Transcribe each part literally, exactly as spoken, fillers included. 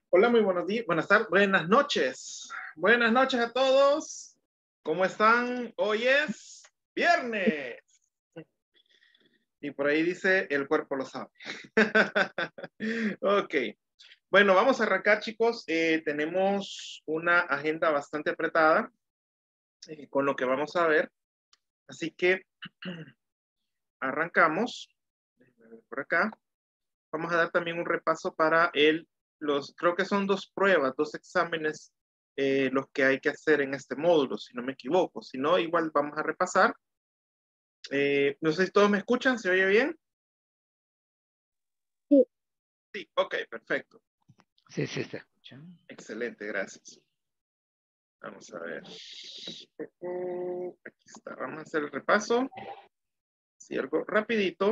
Hola, muy buenos días, buenas tardes, buenas noches. Buenas noches a todos. ¿Cómo están? Hoy es viernes. Y por ahí dice, el cuerpo lo sabe. Ok. Bueno, vamos a arrancar, chicos. Eh, tenemos una agenda bastante apretada eh, con lo que vamos a ver. Así que arrancamos. Déjenme ver por acá. Vamos a dar también un repaso para el, los, creo que son dos pruebas, dos exámenes, eh, los que hay que hacer en este módulo, si no me equivoco. Si no, igual vamos a repasar. Eh, no sé si todos me escuchan, ¿se oye bien? Sí. Sí, ok, perfecto. Sí, sí, está escuchando. Excelente, gracias. Vamos a ver. Aquí está, vamos a hacer el repaso. Sí, algo rapidito.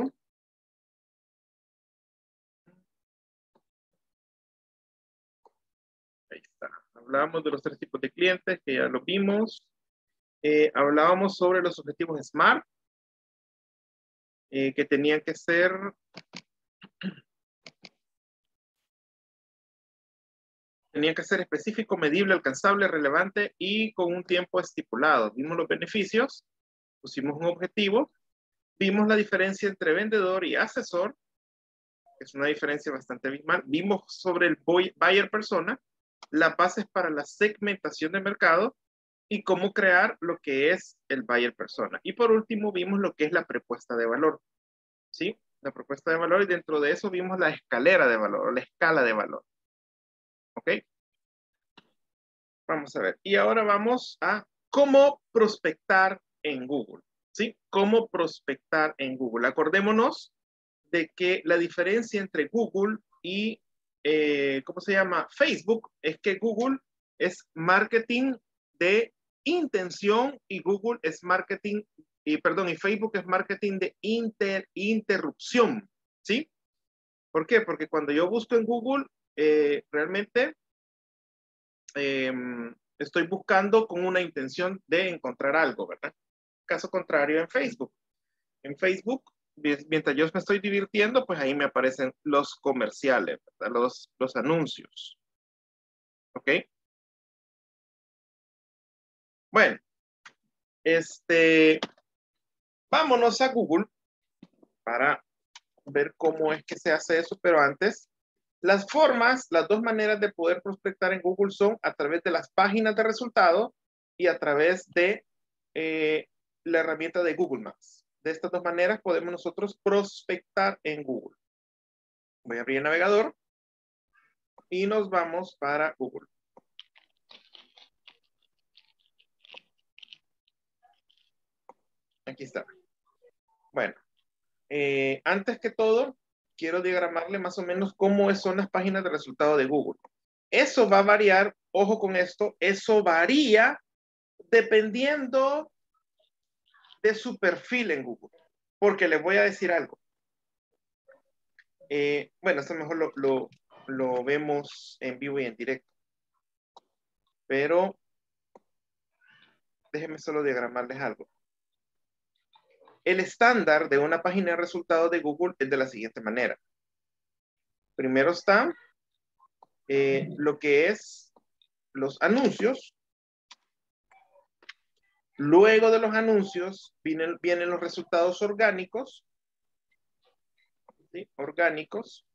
Ahí está. Hablábamos de los tres tipos de clientes, que ya lo vimos. Eh, hablábamos sobre los objetivos SMART, eh, que tenían que ser tenían que ser específico, medible, alcanzable, relevante y con un tiempo estipulado. Vimos los beneficios, pusimos un objetivo, vimos la diferencia entre vendedor y asesor, que es una diferencia bastante abismal. Vimos sobre el buyer persona, las bases para la segmentación de mercado y cómo crear lo que es el buyer persona. Y por último, vimos lo que es la propuesta de valor. ¿Sí? La propuesta de valor y dentro de eso vimos la escalera de valor, o la escala de valor. ¿Ok? Vamos a ver. Y ahora vamos a cómo prospectar en Google. ¿Sí? Cómo prospectar en Google. Acordémonos de que la diferencia entre Google y, eh, ¿cómo se llama? Facebook, es que Google es marketing de intención y Google es marketing, y perdón, y Facebook es marketing de inter, interrupción. ¿Sí? ¿Por qué? Porque cuando yo busco en Google, eh, realmente eh, estoy buscando con una intención de encontrar algo, ¿verdad? Caso contrario en Facebook. En Facebook, mientras yo me estoy divirtiendo, pues ahí me aparecen los comerciales, ¿verdad? Los, los anuncios. ¿Ok? Bueno, este, vámonos a Google para ver cómo es que se hace eso, pero antes, las formas, las dos maneras de poder prospectar en Google son a través de las páginas de resultados y a través de eh, la herramienta de Google Maps. De estas dos maneras podemos nosotros prospectar en Google. Voy a abrir el navegador y nos vamos para Google. Aquí está. Bueno, eh, antes que todo, quiero diagramarle más o menos cómo son las páginas de resultados de Google. Eso va a variar, ojo con esto, eso varía dependiendo de su perfil en Google. Porque les voy a decir algo. Eh, bueno, esto mejor lo, lo, lo vemos en vivo y en directo. Pero déjenme solo diagramarles algo. El estándar de una página de resultados de Google es de la siguiente manera. Primero está eh, lo que es los anuncios. Luego de los anuncios vienen, vienen los resultados orgánicos. ¿Sí? Orgánicos.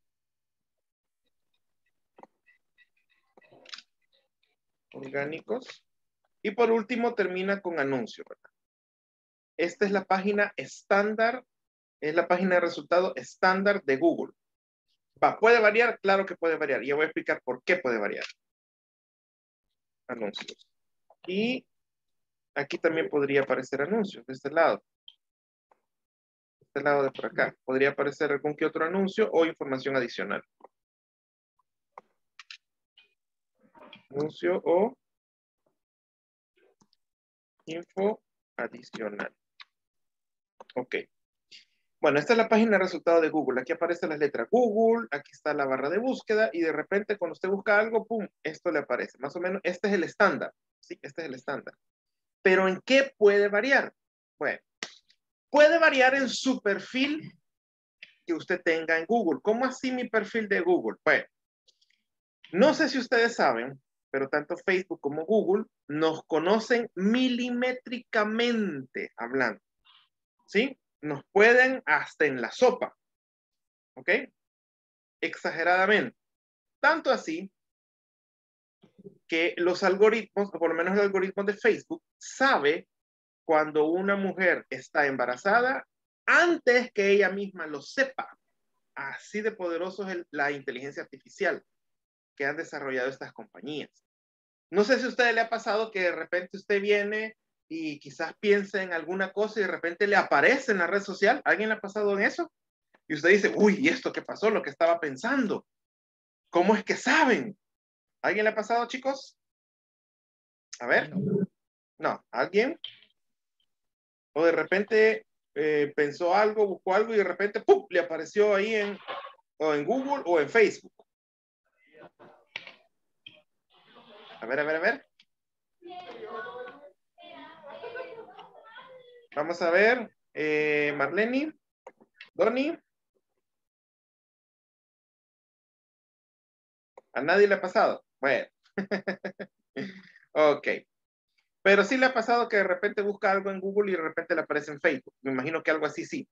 Orgánicos. Y por último termina con anuncios, ¿verdad? Esta es la página estándar, es la página de resultados estándar de Google. Va, ¿puede variar? Claro que puede variar. Y yo voy a explicar por qué puede variar. Anuncios. Y aquí también podría aparecer anuncios, de este lado. De este lado de por acá. Podría aparecer algún que otro anuncio o información adicional. Anuncio o info adicional. Ok. Bueno, esta es la página de resultados de Google. Aquí aparecen las letras Google, aquí está la barra de búsqueda y de repente cuando usted busca algo, pum, esto le aparece. Más o menos, este es el estándar. Sí, este es el estándar. Pero ¿en qué puede variar? Bueno, puede variar en su perfil que usted tenga en Google. ¿Cómo así mi perfil de Google? Bueno, No sé si ustedes saben, pero tanto Facebook como Google nos conocen milimétricamente hablando, ¿sí? Nos pueden hasta en la sopa, ¿ok? Exageradamente. Tanto así que los algoritmos, o por lo menos el algoritmo de Facebook, sabe cuando una mujer está embarazada antes que ella misma lo sepa. Así de poderoso es el, la inteligencia artificial que han desarrollado estas compañías. No sé si a usted le ha pasado que de repente usted viene y quizás piensa en alguna cosa y de repente le aparece en la red social. ¿Alguien le ha pasado en eso? Y usted dice, uy, ¿y esto qué pasó? Lo que estaba pensando. ¿Cómo es que saben? ¿Alguien le ha pasado, chicos? A ver. No. No, ¿alguien? O de repente eh, pensó algo, buscó algo y de repente ¡pum! Le apareció ahí en, o en Google o en Facebook. A ver, a ver, a ver. Vamos a ver. Eh, Marlene, Donny. ¿A nadie le ha pasado? Bueno. Ok. Pero sí le ha pasado que de repente busca algo en Google y de repente le aparece en Facebook. Me imagino que algo así sí.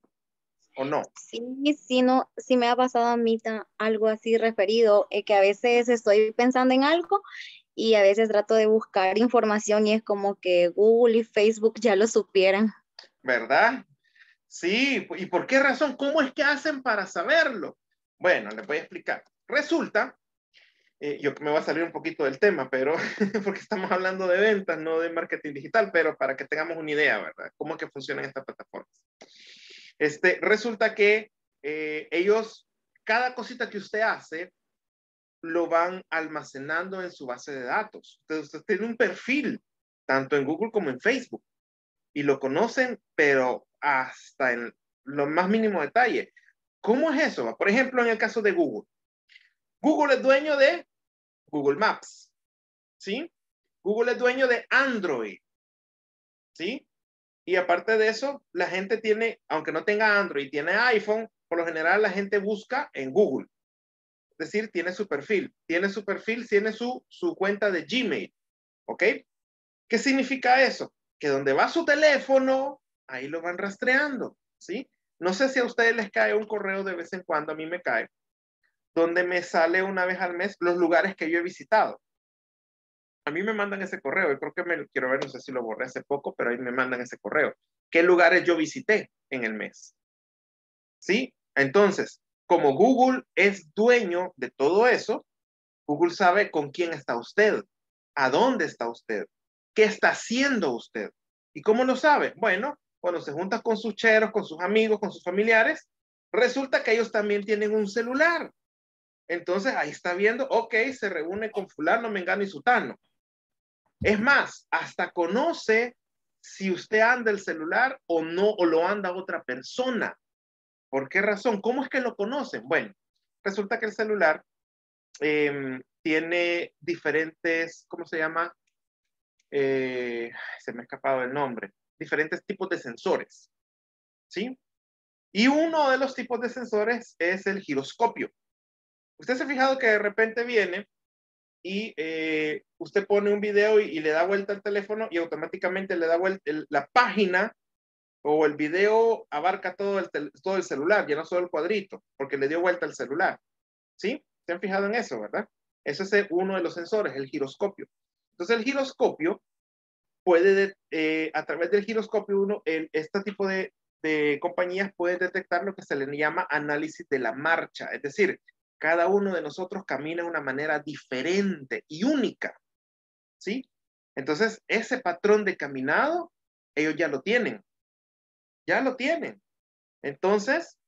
¿O no? Sí, sí, no, sí me ha pasado a mí ta- algo así referido, eh, que a veces estoy pensando en algo y a veces trato de buscar información y es como que Google y Facebook ya lo supieran. ¿Verdad? Sí. ¿Y por qué razón? ¿Cómo es que hacen para saberlo? Bueno, les voy a explicar. Resulta, eh, yo me voy a salir un poquito del tema, pero porque estamos hablando de ventas, no de marketing digital, pero para que tengamos una idea, ¿verdad? ¿Cómo es que funcionan estas plataformas? Este, resulta que eh, ellos, cada cosita que usted hace, lo van almacenando en su base de datos. Entonces, usted tiene un perfil, tanto en Google como en Facebook, y lo conocen, pero hasta en lo más mínimo detalle. ¿Cómo es eso? Por ejemplo, en el caso de Google. Google es dueño de Google Maps, ¿sí? Google es dueño de Android, ¿sí? Y aparte de eso, la gente tiene, aunque no tenga Android, tiene iPhone, por lo general la gente busca en Google. Es decir, tiene su perfil, tiene su perfil, tiene su, su cuenta de Gmail, ¿ok? ¿Qué significa eso? Que donde va su teléfono, ahí lo van rastreando, ¿sí? No sé si a ustedes les cae un correo de vez en cuando, a mí me cae, donde me sale una vez al mes los lugares que yo he visitado. A mí me mandan ese correo, yo creo que me lo quiero ver, no sé si lo borré hace poco, pero ahí me mandan ese correo. ¿Qué lugares yo visité en el mes? ¿Sí? Entonces, como Google es dueño de todo eso, Google sabe con quién está usted, a dónde está usted, qué está haciendo usted. ¿Y cómo lo sabe? Bueno, cuando se junta con sus cheros, con sus amigos, con sus familiares, resulta que ellos también tienen un celular. Entonces ahí está viendo, ok, se reúne con fulano, mengano y sutano. Es más, hasta conoce si usted anda el celular o no, o lo anda otra persona. ¿Por qué razón? ¿Cómo es que lo conocen? Bueno, resulta que el celular eh, tiene diferentes, ¿cómo se llama? Eh, se me ha escapado el nombre. Diferentes tipos de sensores, ¿sí? Y uno de los tipos de sensores es el giroscopio. Usted se ha fijado que de repente viene y eh, usted pone un video y, y le da vuelta al teléfono y automáticamente le da vuelta el, la página o el video abarca todo el, todo el celular, ya no solo el cuadrito, porque le dio vuelta al celular. ¿Sí? ¿Se han fijado en eso, verdad? Ese es uno de los sensores, el giroscopio. Entonces el giroscopio puede, eh, a través del giroscopio, uno, el, este tipo de, de compañías puede detectar lo que se le llama análisis de la marcha. Es decir, cada uno de nosotros camina de una manera diferente y única. ¿Sí? Entonces, ese patrón de caminado, ellos ya lo tienen. Ya lo tienen. Entonces,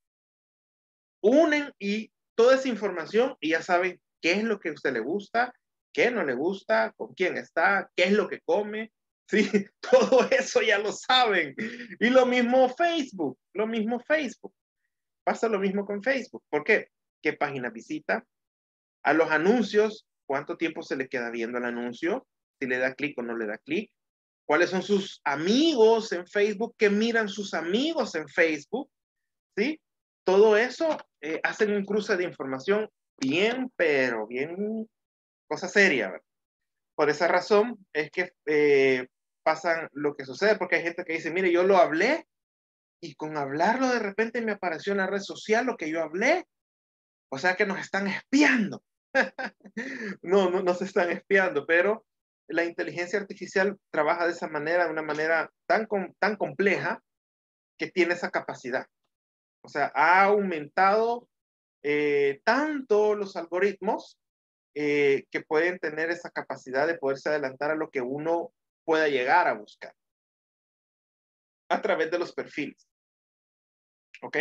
unen y toda esa información y ya saben qué es lo que a usted le gusta, qué no le gusta, con quién está, qué es lo que come. Sí, todo eso ya lo saben. Y lo mismo Facebook, lo mismo Facebook. Pasa lo mismo con Facebook. ¿Por qué? ¿Qué página visita? A los anuncios, ¿cuánto tiempo se le queda viendo el anuncio? Si le da clic o no le da clic. ¿Cuáles son sus amigos en Facebook? ¿Qué miran sus amigos en Facebook? ¿Sí? Todo eso eh, hacen un cruce de información bien, pero bien cosa seria, ¿verdad? Por esa razón es que eh, pasan lo que sucede, porque hay gente que dice, mire, yo lo hablé y con hablarlo de repente me apareció en la red social lo que yo hablé. O sea que nos están espiando. No, no nos están espiando, pero la inteligencia artificial trabaja de esa manera, de una manera tan, tan compleja que tiene esa capacidad. O sea, ha aumentado eh, tanto los algoritmos eh, que pueden tener esa capacidad de poderse adelantar a lo que uno pueda llegar a buscar a través de los perfiles. ¿Ok?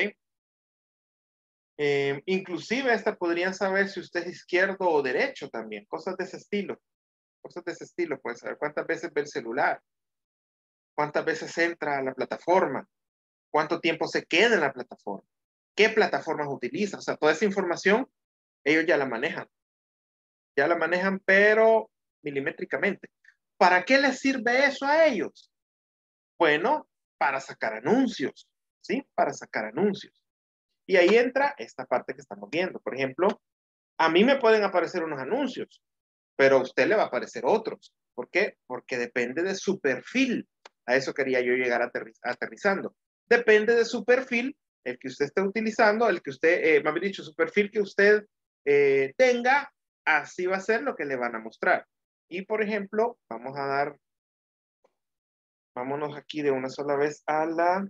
Eh, inclusive hasta podrían saber si usted es izquierdo o derecho también, cosas de ese estilo. Cosas de ese estilo, pueden saber cuántas veces ve el celular, cuántas veces entra a la plataforma, cuánto tiempo se queda en la plataforma, qué plataformas utiliza. O sea, toda esa información ellos ya la manejan. Ya la manejan, pero milimétricamente. ¿Para qué les sirve eso a ellos? Bueno, para sacar anuncios, ¿sí? Para sacar anuncios. Y ahí entra esta parte que estamos viendo. Por ejemplo, a mí me pueden aparecer unos anuncios, pero a usted le va a aparecer otros. ¿Por qué? Porque depende de su perfil. A eso quería yo llegar aterriz aterrizando. Depende de su perfil, el que usted esté utilizando, el que usted, eh, más bien dicho, su perfil que usted eh, tenga, así va a ser lo que le van a mostrar. Y por ejemplo, vamos a dar, vámonos aquí de una sola vez a la,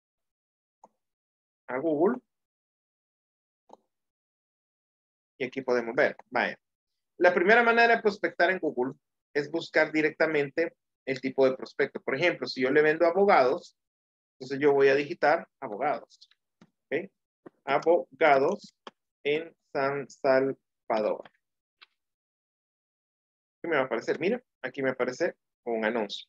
a Google. Y aquí podemos ver, vaya. La primera manera de prospectar en Google es buscar directamente el tipo de prospecto. Por ejemplo, si yo le vendo abogados, entonces yo voy a digitar abogados. ¿Okay? Abogados en San Salvador. ¿Qué me va a aparecer? Mira, aquí me aparece un anuncio.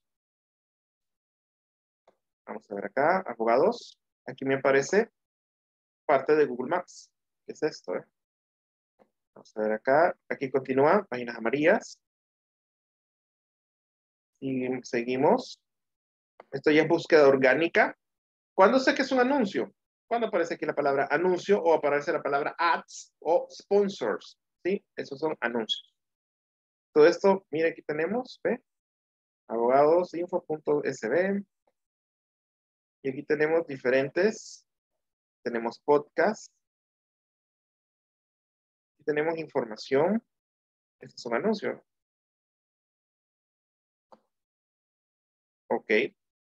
Vamos a ver acá, abogados. Aquí me aparece parte de Google Maps. ¿Qué es esto? Eh? Vamos a ver acá. Aquí continúa, páginas amarillas. Y seguimos. Esto ya es búsqueda orgánica. ¿Cuándo sé que es un anuncio? Cuando aparece aquí la palabra anuncio o aparece la palabra ads o sponsors. ¿Sí? Esos son anuncios. Todo esto, mire, aquí tenemos, ¿ve? abogadosinfo.sb. Y aquí tenemos diferentes, tenemos podcast. Aquí tenemos información. Estos son anuncios. Ok.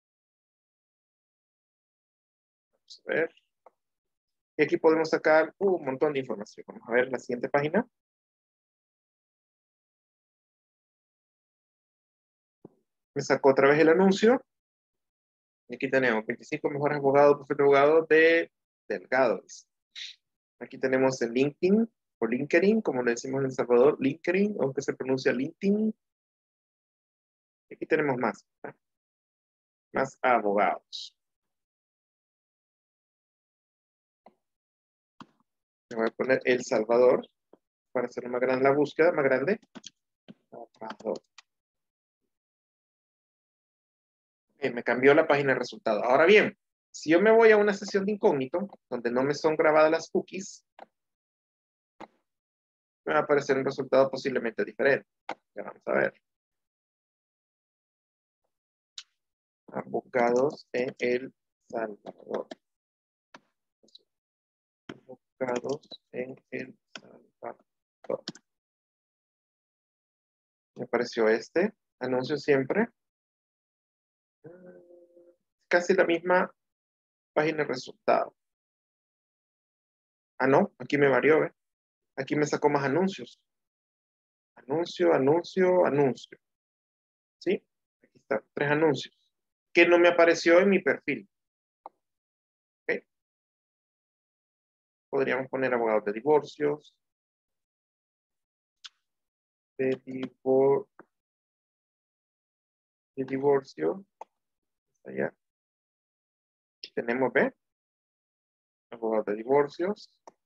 Vamos a ver. Y aquí podemos sacar uh, un montón de información. Vamos a ver la siguiente página. Me sacó otra vez el anuncio. Y aquí tenemos veinticinco mejores abogados, bufete de abogados de Delgados. Aquí tenemos el LinkedIn o LinkedIn, como le decimos en El Salvador, LinkedIn, aunque se pronuncia LinkedIn. Aquí tenemos más, ¿verdad? Más abogados. Le voy a poner El Salvador para hacer más grande la búsqueda, más grande. Salvador. Eh, me cambió la página de resultados. Ahora bien, si yo me voy a una sesión de incógnito, donde no me son grabadas las cookies, me va a aparecer un resultado posiblemente diferente. Ya vamos a ver. Abogados en El Salvador. Abogados en El Salvador. Me apareció este anuncio siempre. Casi la misma página de resultados. Ah, no, aquí me varió, ¿eh? Aquí me sacó más anuncios. Anuncio, anuncio, anuncio. ¿Sí? Aquí están, tres anuncios. Que no me apareció en mi perfil. ¿Ok? Podríamos poner abogados de divorcios. De, divor de divorcio. Allá. Aquí tenemos, ¿ve? Abogados de divorcios.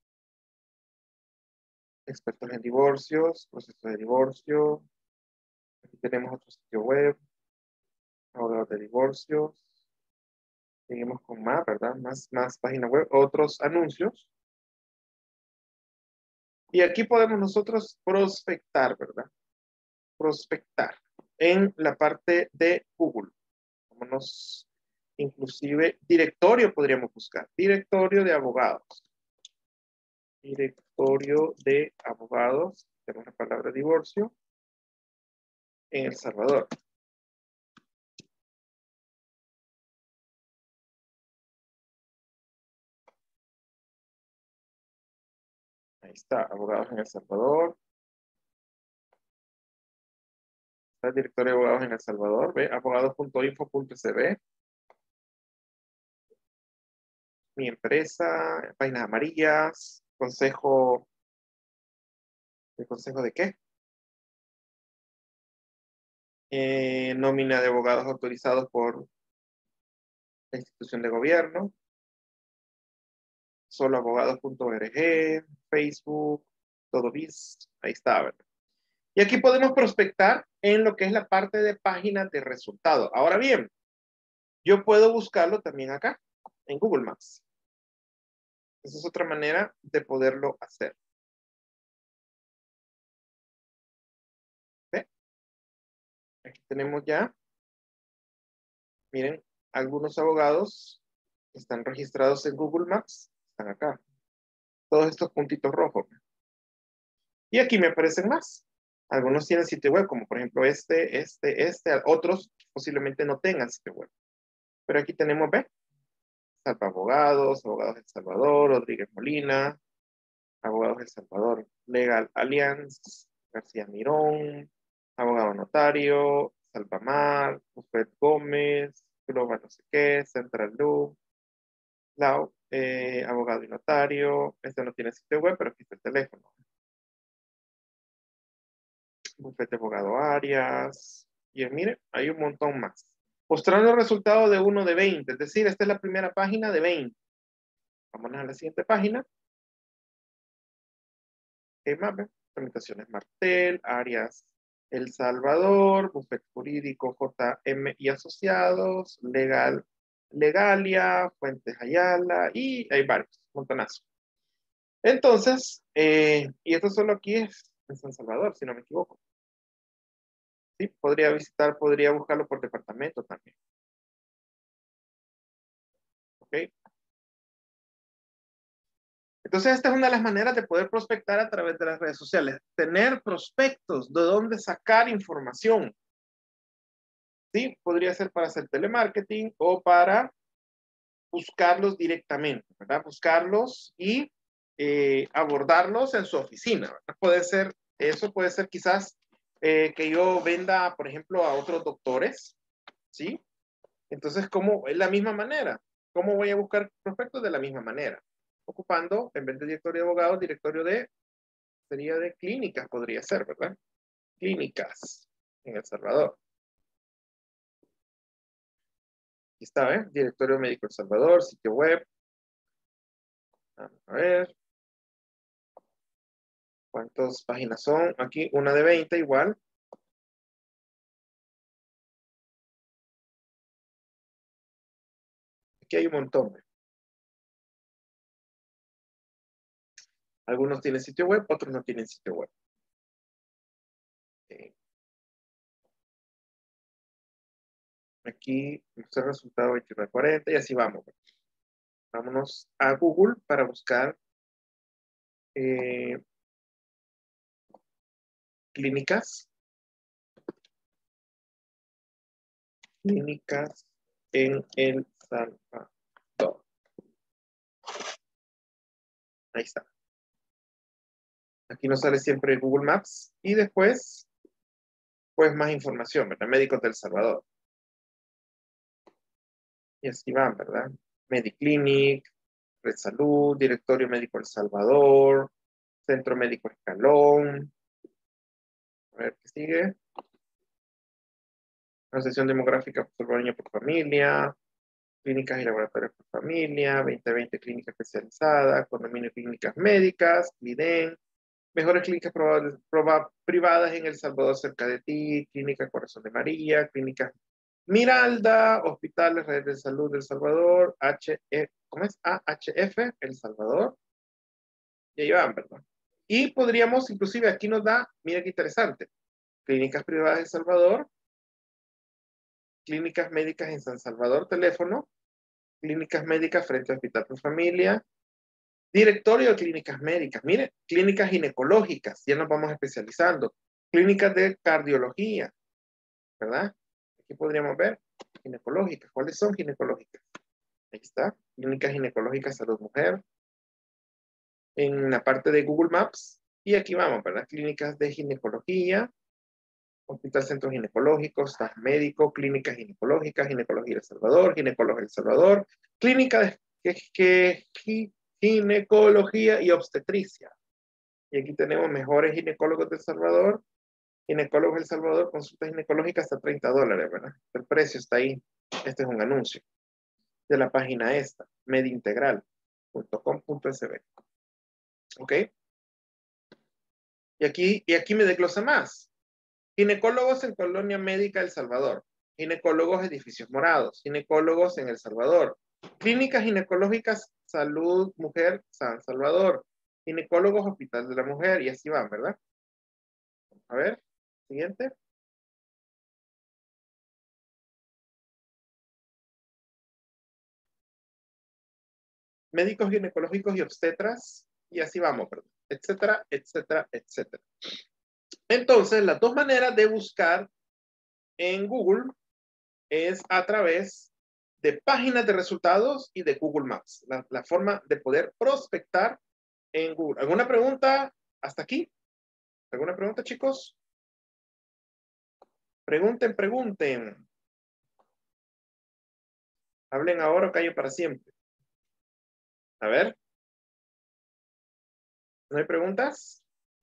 Expertos en divorcios. Proceso de divorcio. Aquí tenemos otro sitio web. Abogados de divorcios. Seguimos con más, ¿verdad? Más, más página web. Otros anuncios. Y aquí podemos nosotros prospectar, ¿verdad? Prospectar en la parte de Google. Vámonos, inclusive directorio podríamos buscar. Directorio de abogados. Directorio de abogados. Tenemos la palabra divorcio. En El Salvador. Ahí está, abogados en El Salvador. Está el directorio de abogados en El Salvador. Ve, abogados punto info punto s b. Mi empresa, páginas amarillas, consejo. ¿El consejo de qué? Eh, nómina de abogados autorizados por la institución de gobierno. Solo abogados punto org, Facebook, todo bis. Ahí está, ¿verdad? Y aquí podemos prospectar en lo que es la parte de páginas de resultados. Ahora bien, yo puedo buscarlo también acá, en Google Maps. Esa es otra manera de poderlo hacer. ¿Ve? Aquí tenemos ya, miren, algunos abogados que están registrados en Google Maps, están acá. Todos estos puntitos rojos. Y aquí me aparecen más. Algunos tienen sitio web, como por ejemplo este, este, este. Otros posiblemente no tengan sitio web. Pero aquí tenemos, ¿ve? Salva Abogados, Abogados de El Salvador, Rodríguez Molina, Abogados de El Salvador, Legal Alliance, García Mirón, Abogado Notario, Salvamar, Bufet Gómez, Global no sé qué, Central Loop, Lau, eh, Abogado y Notario. Este no tiene sitio web, pero aquí está el teléfono. Bufete Abogado Arias. Y mire, hay un montón más. Mostrando el resultado de uno de veinte. Es decir, esta es la primera página de veinte. Vámonos a la siguiente página. ¿Qué más? Tramitaciones Martel, Arias El Salvador, Bufete Jurídico J M y Asociados, Legal, Legalia, Fuentes Ayala, y hay varios, montonazo. Entonces, eh, y esto solo aquí es en San Salvador, si no me equivoco. Sí, podría visitar, podría buscarlo por departamento también. ¿Ok? Entonces, esta es una de las maneras de poder prospectar a través de las redes sociales. Tener prospectos, de dónde sacar información. Sí, podría ser para hacer telemarketing o para buscarlos directamente, ¿verdad? Buscarlos y eh, abordarlos en su oficina, ¿verdad? Puede ser, eso puede ser quizás eh, que yo venda, por ejemplo, a otros doctores, ¿sí? Entonces, ¿cómo? Es la misma manera. ¿Cómo voy a buscar prospectos? De la misma manera. Ocupando, en vez de directorio de abogados, directorio de, sería de clínicas, podría ser, ¿verdad? Clínicas en El Salvador. Aquí está, ¿eh? Directorio Médico El Salvador, sitio web. Vamos a ver. ¿Cuántas páginas son? Aquí una de veinte igual. Aquí hay un montón. Algunos tienen sitio web, otros no tienen sitio web. Okay. Aquí el resultado veintinueve cuarenta y así vamos. Vámonos a Google para buscar eh, clínicas. Clínicas en El Salvador. Ahí está. Aquí nos sale siempre Google Maps y después, pues más información, ¿verdad? Médicos del Salvador. Y así van, ¿verdad? Mediclinic, Red Salud, Directorio Médico El Salvador, Centro Médico Escalón. A ver qué sigue. Asociación Demográfica Salvadoreña por Familia, Clínicas y Laboratorios por Familia, veinte veinte Clínica Especializada, Condominio Clínicas Médicas, Cliden, Mejores Clínicas probables, proba, Privadas en El Salvador cerca de ti, Clínica Corazón de María, Clínica Miralda, Hospitales, Redes de Salud del Salvador, H F, ¿cómo es? A H F, El Salvador. Y ahí van, ¿verdad? Y podríamos, inclusive aquí nos da, mira qué interesante, clínicas privadas de Salvador, clínicas médicas en San Salvador, teléfono, clínicas médicas frente al Hospital Pro Familia, directorio de clínicas médicas, mire, clínicas ginecológicas, ya nos vamos especializando, clínicas de cardiología, ¿verdad? Aquí podríamos ver ginecológicas. ¿Cuáles son ginecológicas? Ahí está, clínicas ginecológicas salud mujer, en la parte de Google Maps, y aquí vamos, ¿verdad? Clínicas de ginecología, Hospital Centro Ginecológico, staff médico, clínica ginecológica, ginecología El Salvador, ginecología El Salvador, clínica de que, que, que, ginecología y obstetricia. Y aquí tenemos mejores ginecólogos de El Salvador, ginecólogos de El Salvador, consultas ginecológicas hasta treinta dólares, ¿verdad? El precio está ahí. Este es un anuncio de la página esta, medintegral punto com punto es be. ¿Ok? Y aquí, y aquí me desglosa más. Ginecólogos en Colonia Médica El Salvador, ginecólogos edificios morados, ginecólogos en El Salvador, clínicas ginecológicas Salud Mujer San Salvador, ginecólogos Hospital de la Mujer, y así van, ¿verdad? A ver, siguiente. Médicos ginecológicos y obstetras, y así vamos, perdón, etcétera, etcétera, etcétera. Entonces, las dos maneras de buscar en Google es a través de páginas de resultados y de Google Maps. La, la forma de poder prospectar en Google. ¿Alguna pregunta hasta aquí? ¿Alguna pregunta, chicos? Pregunten, pregunten. Hablen ahora o callen para siempre. A ver. ¿No hay preguntas?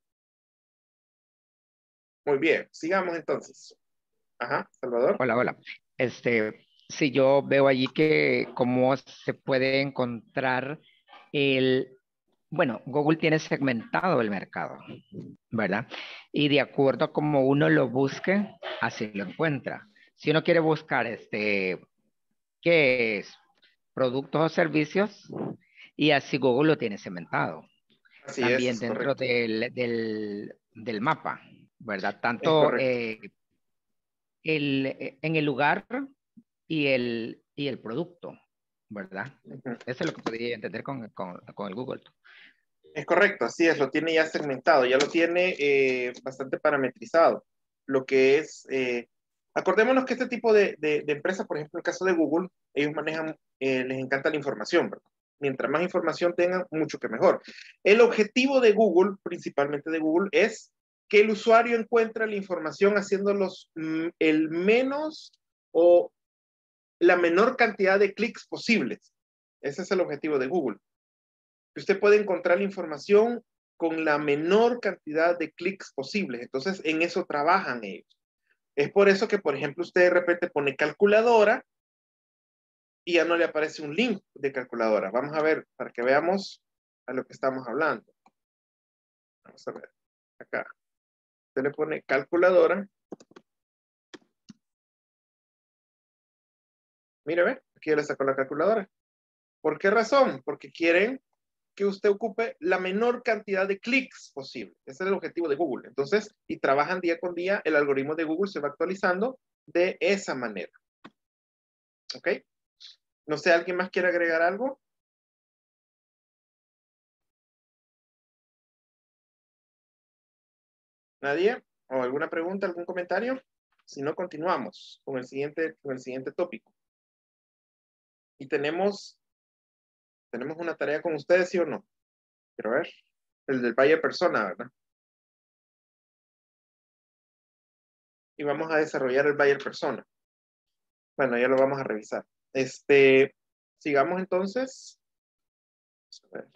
Muy bien. Sigamos entonces. Ajá, Salvador. Hola, hola. Este, sí, yo veo allí que cómo se puede encontrar el, bueno, Google tiene segmentado el mercado, ¿verdad? Y de acuerdo a cómo uno lo busque, así lo encuentra. Si uno quiere buscar, este, ¿qué es? Productos o servicios, y así Google lo tiene segmentado. Así es, También es dentro correcto. del, del, del mapa, ¿verdad? Es Tanto correcto. eh, el, eh, en el lugar y el, y el producto, ¿verdad? Uh-huh. Eso es lo que podría entender con, con, con el Google. Es correcto, así es, lo tiene ya segmentado, ya lo tiene eh, bastante parametrizado. Lo que es, eh, acordémonos que este tipo de, de, de empresas, por ejemplo, en el caso de Google, ellos manejan, eh, les encanta la información, ¿verdad? Mientras más información tengan, mucho que mejor. El objetivo de Google, principalmente de Google, es que el usuario encuentre la información haciéndolos mm, el menos o la menor cantidad de clics posibles. Ese es el objetivo de Google. Que usted puede encontrar la información con la menor cantidad de clics posibles. Entonces, en eso trabajan ellos. Es por eso que, por ejemplo, usted de repente pone calculadora y ya no le aparece un link de calculadora. Vamos a ver, para que veamos a lo que estamos hablando. Vamos a ver, acá. Usted le pone calculadora. Mire, ve, aquí ya le sacó la calculadora. ¿Por qué razón? Porque quieren que usted ocupe la menor cantidad de clics posible. Ese es el objetivo de Google. Entonces, y trabajan día con día, el algoritmo de Google se va actualizando de esa manera. ¿Ok? No sé, ¿alguien más quiere agregar algo? ¿Nadie? ¿O alguna pregunta, algún comentario? Si no, continuamos con el siguiente, con el siguiente tópico. Y tenemos, tenemos una tarea con ustedes, ¿sí o no? Quiero ver. El del Valle Persona, ¿verdad? Y vamos a desarrollar el Valle Persona. Bueno, ya lo vamos a revisar. Este, sigamos entonces. A ver.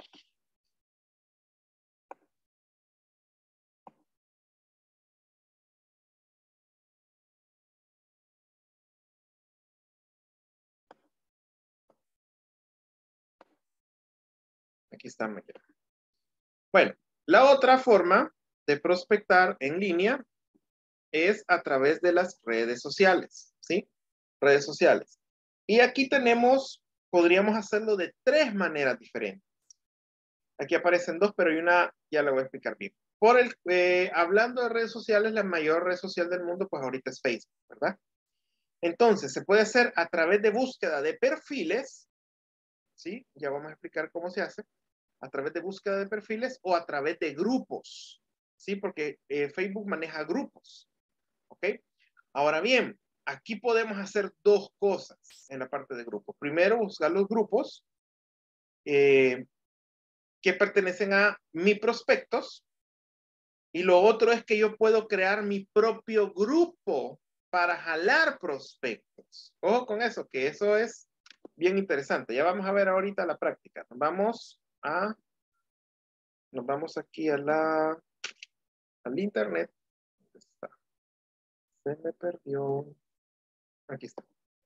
Aquí está. Bueno, la otra forma de prospectar en línea es a través de las redes sociales, ¿sí? Redes sociales. Y aquí tenemos, podríamos hacerlo de tres maneras diferentes. Aquí aparecen dos, pero hay una, ya la voy a explicar bien. Por el, eh, hablando de redes sociales, la mayor red social del mundo, pues ahorita es Facebook, ¿verdad? Entonces, se puede hacer a través de búsqueda de perfiles, ¿sí? Ya vamos a explicar cómo se hace. A través de búsqueda de perfiles o a través de grupos, ¿sí? Porque eh, Facebook maneja grupos, ¿ok? Ahora bien, aquí podemos hacer dos cosas en la parte de grupos. Primero, buscar los grupos eh, que pertenecen a mis prospectos. Y lo otro es que yo puedo crear mi propio grupo para jalar prospectos. Ojo con eso, que eso es bien interesante. Ya vamos a ver ahorita la práctica. Nos vamos a, nos vamos aquí a la, al internet. ¿Dónde está? Se me perdió. Aquí está.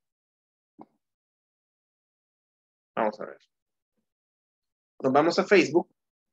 Vamos a ver. Nos vamos a Facebook.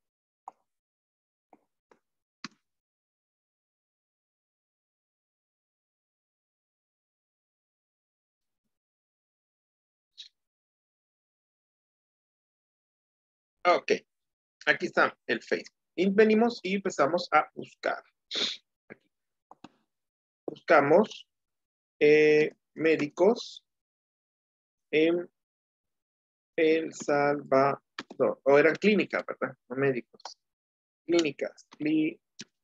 Ok, aquí está el Facebook. Y venimos y empezamos a buscar. Aquí. Buscamos eh, médicos en El Salvador. O eran clínicas, ¿verdad? No médicos. Clínicas. Clí,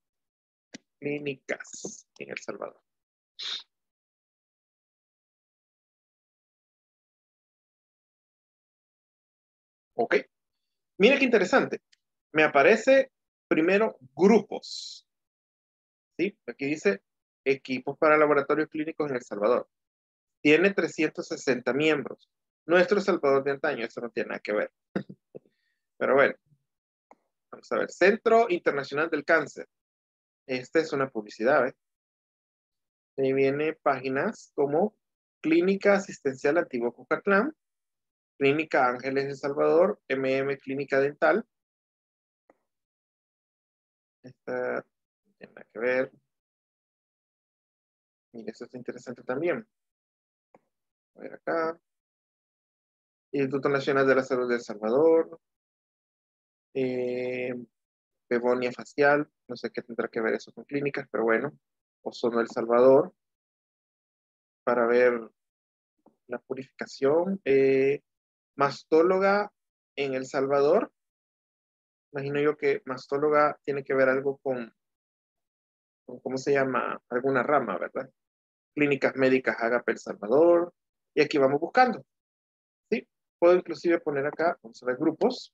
clínicas en El Salvador. Ok. Mira qué interesante. Me aparece primero grupos. ¿Sí? Aquí dice equipos para laboratorios clínicos en El Salvador. Tiene trescientos sesenta miembros. Nuestro Salvador de antaño, eso no tiene nada que ver. Pero bueno, vamos a ver. Centro Internacional del Cáncer. Esta es una publicidad, ¿eh? Ahí viene páginas como Clínica Asistencial Antiguo Cucatlán, Clínica Ángeles de Salvador, M M Clínica Dental. Esta no tiene nada que ver. Mira, esto es interesante también. A ver acá. Instituto Nacional de la Salud de El Salvador. Eh, Begonia Facial. No sé qué tendrá que ver eso con clínicas, pero bueno. Ozono El Salvador. Para ver la purificación. Eh, mastóloga en El Salvador. Imagino yo que mastóloga tiene que ver algo con, con ¿cómo se llama? Alguna rama, ¿verdad? Clínicas médicas Agape El Salvador. Y aquí vamos buscando. ¿Sí? Puedo inclusive poner acá, vamos a ver grupos.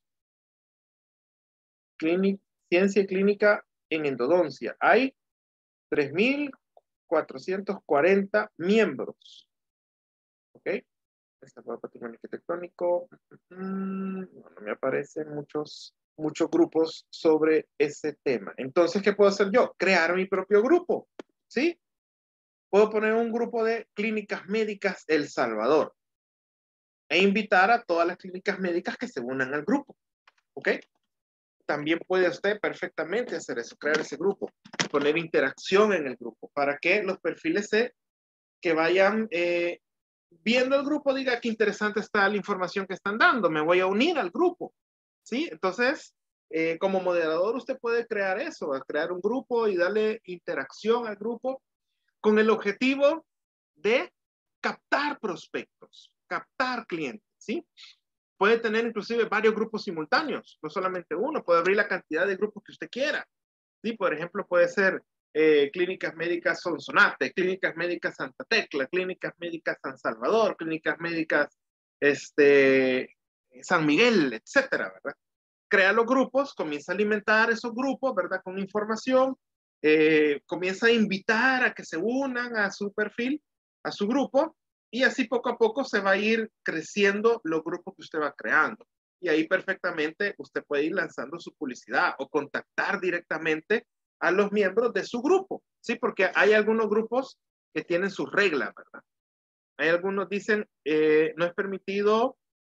Clínica, ciencia clínica en endodoncia. Hay tres mil cuatrocientos cuarenta miembros. ¿Ok? Este fue patrimonio arquitectónico. Mm, no, no me aparecen muchos, muchos grupos sobre ese tema. Entonces, ¿qué puedo hacer yo? Crear mi propio grupo. ¿Sí? Puedo poner un grupo de clínicas médicas El Salvador e invitar a todas las clínicas médicas que se unan al grupo. ¿Ok? También puede usted perfectamente hacer eso, crear ese grupo, poner interacción en el grupo, para que los perfiles se, que vayan eh, viendo el grupo, diga qué interesante está la información que están dando, me voy a unir al grupo, ¿sí? Entonces, eh, como moderador usted puede crear eso, crear un grupo y darle interacción al grupo con el objetivo de captar prospectos, captar clientes, ¿sí? Puede tener inclusive varios grupos simultáneos, no solamente uno, puede abrir la cantidad de grupos que usted quiera. ¿Sí? Por ejemplo, puede ser eh, Clínicas Médicas Sonsonate, Clínicas Médicas Santa Tecla, Clínicas Médicas San Salvador, Clínicas Médicas este, San Miguel, etcétera, ¿verdad? Crea los grupos, comienza a alimentar esos grupos, ¿verdad? Con información, eh, comienza a invitar a que se unan a su perfil, a su grupo, y así poco a poco se va a ir creciendo los grupos que usted va creando. Y ahí perfectamente usted puede ir lanzando su publicidad o contactar directamente a los miembros de su grupo, ¿sí? Porque hay algunos grupos que tienen sus reglas, ¿verdad? Hay algunos dicen, eh, no es permitido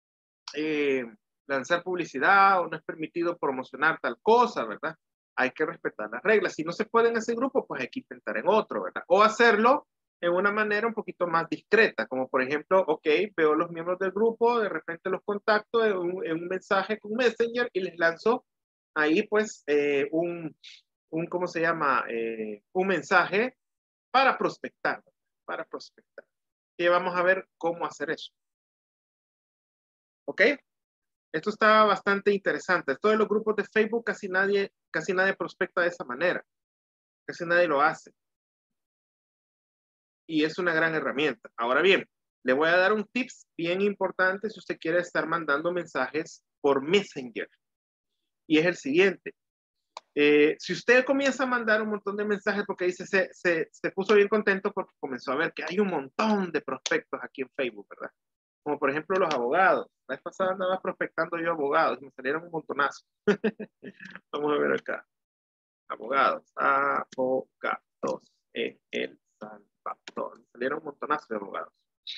eh, lanzar publicidad o no es permitido promocionar tal cosa, ¿verdad? Hay que respetar las reglas. Si no se puede en ese grupo, pues hay que intentar en otro, ¿verdad? O hacerlo en una manera un poquito más discreta, como por ejemplo, ok, veo los miembros del grupo, de repente los contacto en un, en un mensaje con Messenger y les lanzo ahí pues eh, un, un, ¿cómo se llama? Eh, un mensaje para prospectar, para prospectar. Y vamos a ver cómo hacer eso. ¿Ok? Esto está bastante interesante. Todos los grupos de Facebook casi nadie, casi nadie prospecta de esa manera. Casi nadie lo hace. Y es una gran herramienta. Ahora bien, le voy a dar un tips bien importante si usted quiere estar mandando mensajes por Messenger. Y es el siguiente. Eh, si usted comienza a mandar un montón de mensajes porque dice, se, se, se puso bien contento porque comenzó a ver que hay un montón de prospectos aquí en Facebook, ¿verdad? Como por ejemplo los abogados. La vez pasada andaba prospectando yo abogados y me salieron un montonazo. Vamos a ver acá. Abogados. Abogados. En El Salvador. Me salieron un montonazo de abogados.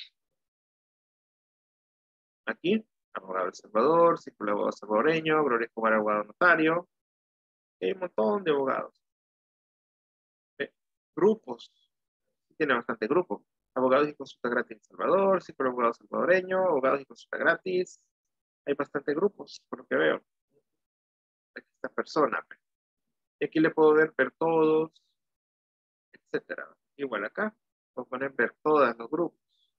Aquí. Abogado del Salvador. Psicólogo salvadoreño. Gloria Escobar, abogado notario. Hay un montón de abogados. Eh, grupos. Tiene bastante grupos. Abogados y consulta gratis en El Salvador. Psicólogo abogado salvadoreño. Abogados y consulta gratis. Hay bastante grupos, por lo que veo. Esta persona. Y aquí le puedo ver, ver todos, etcétera. Igual acá, puedo poner ver todos los grupos.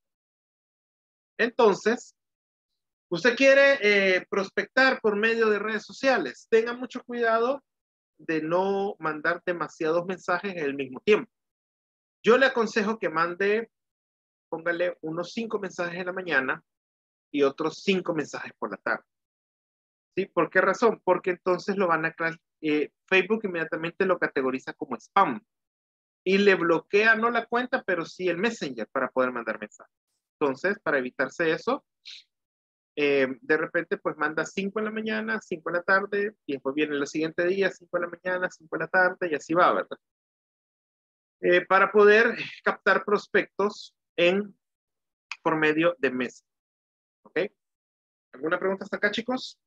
Entonces, usted quiere eh, prospectar por medio de redes sociales. Tenga mucho cuidado de no mandar demasiados mensajes al mismo tiempo. Yo le aconsejo que mande, póngale unos cinco mensajes en la mañana y otros cinco mensajes por la tarde. ¿Sí? ¿Por qué razón? Porque entonces lo van a, eh, Facebook inmediatamente lo categoriza como spam y le bloquea no la cuenta, pero sí el Messenger para poder mandar mensajes. Entonces, para evitarse eso, eh, de repente pues manda cinco en la mañana, cinco en la tarde, y después viene el siguiente día, cinco en la mañana, cinco en la tarde, y así va, ¿verdad? Eh, para poder captar prospectos en, por medio de Messenger. ¿Ok? ¿Alguna pregunta hasta acá, chicos?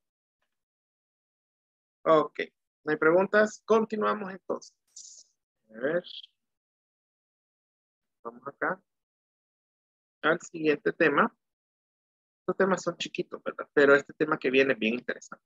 Ok, no hay preguntas. Continuamos entonces. A ver. Vamos acá al siguiente tema. Estos temas son chiquitos, ¿verdad? Pero este tema que viene es bien interesante.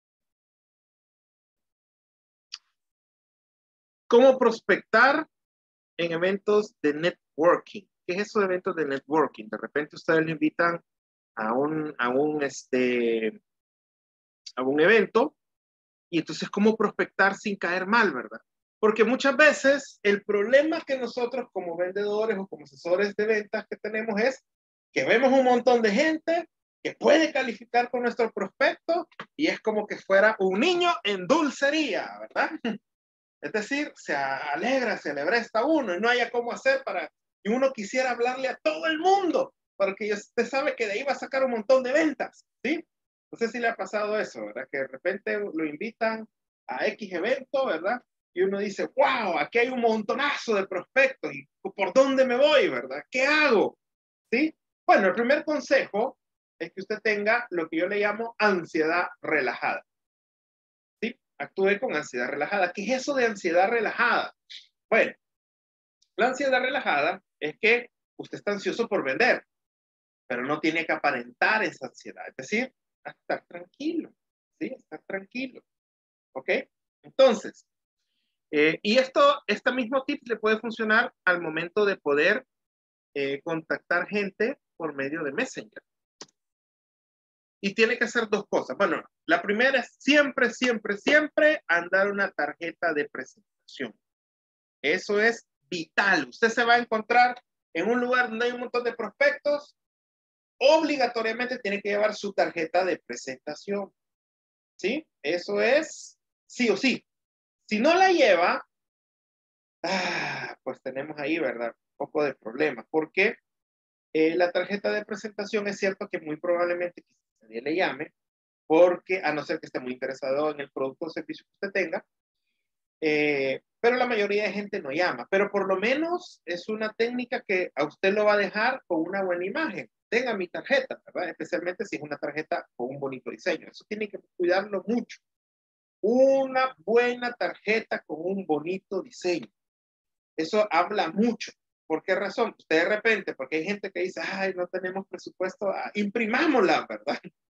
¿Cómo prospectar en eventos de networking? ¿Qué es eso de eventos de networking? De repente ustedes le invitan a un, a un, este, a un evento y entonces cómo prospectar sin caer mal, ¿verdad? Porque muchas veces el problema que nosotros como vendedores o como asesores de ventas que tenemos es que vemos un montón de gente que puede calificar con nuestro prospecto y es como que fuera un niño en dulcería, ¿verdad? Es decir, se alegra, se alebresta uno y no haya cómo hacer para que uno quisiera hablarle a todo el mundo, porque usted sabe que de ahí va a sacar un montón de ventas, ¿sí? No sé si le ha pasado eso, ¿verdad? Que de repente lo invitan a X evento, ¿verdad? Y uno dice, wow, aquí hay un montonazo de prospectos, ¿y por dónde me voy, verdad? ¿Qué hago? ¿Sí? Bueno, el primer consejo es que usted tenga lo que yo le llamo ansiedad relajada. ¿Sí? Actúe con ansiedad relajada. ¿Qué es eso de ansiedad relajada? Bueno, la ansiedad relajada es que usted está ansioso por vender, pero no tiene que aparentar esa ansiedad. Es decir, estar tranquilo, ¿sí? Estar tranquilo. ¿Ok? Entonces, eh, y esto, este mismo tip le puede funcionar al momento de poder eh, contactar gente por medio de Messenger. Y tiene que hacer dos cosas. Bueno, la primera es siempre, siempre, siempre andar una tarjeta de presentación. Eso es vital. Usted se va a encontrar en un lugar donde hay un montón de prospectos. Obligatoriamente tiene que llevar su tarjeta de presentación. ¿Sí? Eso es sí o sí. Si no la lleva, ah, pues tenemos ahí, ¿verdad? Un poco de problemas. Porque eh, la tarjeta de presentación es cierto que muy probablemente nadie le llame, porque a no ser que esté muy interesado en el producto o servicio que usted tenga, eh, pero la mayoría de gente no llama, pero por lo menos es una técnica que a usted lo va a dejar con una buena imagen. Tenga mi tarjeta, ¿verdad? Especialmente si es una tarjeta con un bonito diseño. Eso tiene que cuidarlo mucho. Una buena tarjeta con un bonito diseño. Eso habla mucho. ¿Por qué razón? Usted de repente, porque hay gente que dice, ay, no tenemos presupuesto, ah, imprimámosla, ¿verdad?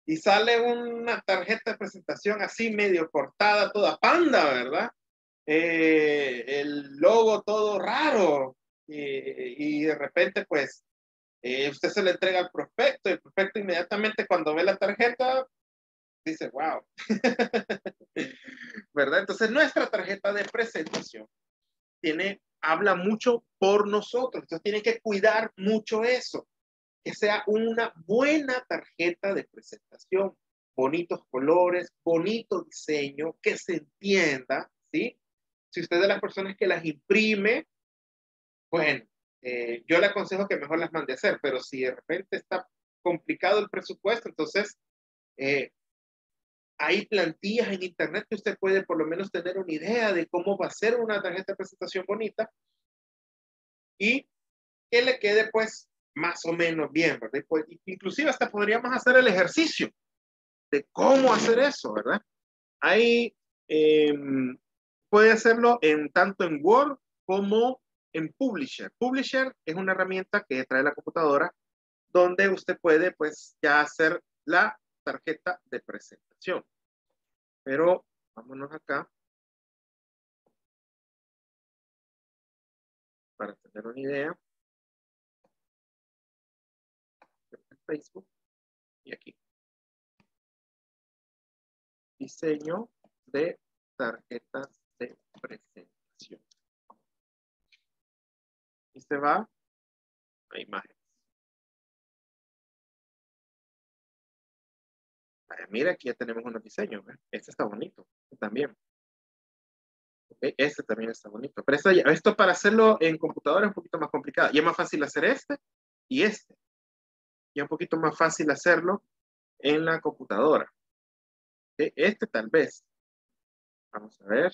y sale una tarjeta de presentación así medio cortada, toda panda, ¿verdad? Eh, el logo todo raro y, y de repente pues eh, usted se le entrega al prospecto y el prospecto inmediatamente cuando ve la tarjeta dice, wow, ¿verdad? Entonces nuestra tarjeta de presentación tiene, habla mucho por nosotros, entonces tiene que cuidar mucho eso, que sea una buena tarjeta de presentación, bonitos colores, bonito diseño, que se entienda, ¿sí? Si usted es de las personas que las imprime, bueno, eh, yo le aconsejo que mejor las mande a hacer, pero si de repente está complicado el presupuesto, entonces eh, hay plantillas en internet que usted puede por lo menos tener una idea de cómo va a ser una tarjeta de presentación bonita y que le quede pues más o menos bien, ¿verdad? Pues, inclusive hasta podríamos hacer el ejercicio de cómo hacer eso, ¿verdad? Ahí eh, puede hacerlo en tanto en Word como en Publisher. Publisher es una herramienta que trae la computadora donde usted puede pues ya hacer la tarjeta de presentación. Pero vámonos acá para tener una idea. Facebook y aquí. Diseño de tarjetas de presentación. Y se va a imágenes. Ah, mira, aquí ya tenemos unos diseños. ¿eh? Este está bonito. Este también. Okay, este también está bonito. Pero esto, esto para hacerlo en computadora es un poquito más complicado. Y es más fácil hacer este y este. Y es un poquito más fácil hacerlo en la computadora. Okay, este tal vez. Vamos a ver.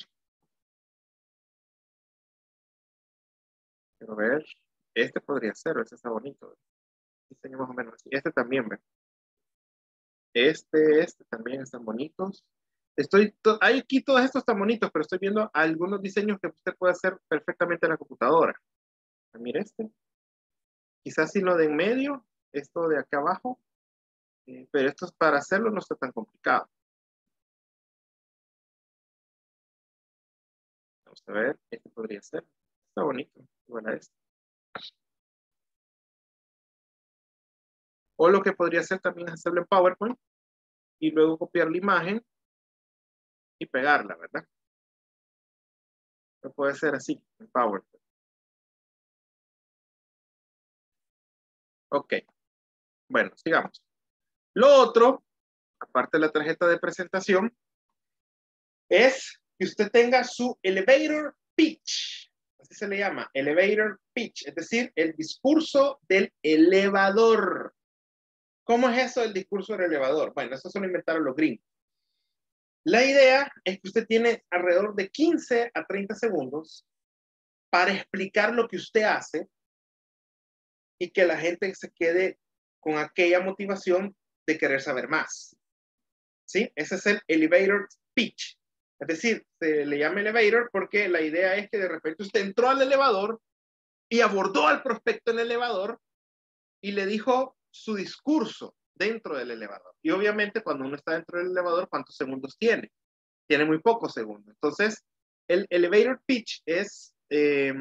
Quiero ver. Este podría ser, este está bonito. Diseño más o menos así. Este también, ¿ve? Este, este también están bonitos. Estoy, hay aquí todos estos están bonitos, pero estoy viendo algunos diseños que usted puede hacer perfectamente en la computadora. Mire este. Quizás si lo de en medio, esto de acá abajo, eh, pero esto para hacerlo no está tan complicado. Vamos a ver, este podría ser. Está bonito. Bueno, este. O lo que podría hacer también es hacerlo en PowerPoint y luego copiar la imagen y pegarla, ¿verdad? No puede ser así en PowerPoint. Ok. Bueno, sigamos. Lo otro, aparte de la tarjeta de presentación, es que usted tenga su elevator pitch. Así se le llama, elevator pitch, es decir, el discurso del elevador. ¿Cómo es eso del discurso del elevador? Bueno, eso se lo inventaron los gringos. La idea es que usted tiene alrededor de quince a treinta segundos para explicar lo que usted hace y que la gente se quede con aquella motivación de querer saber más. ¿Sí? Ese es el elevator pitch. Es decir, se le llama elevator porque la idea es que de repente usted entró al elevador y abordó al prospecto en el elevador y le dijo su discurso dentro del elevador. Y obviamente cuando uno está dentro del elevador, ¿cuántos segundos tiene? Tiene muy pocos segundos. Entonces, el elevator pitch es, eh,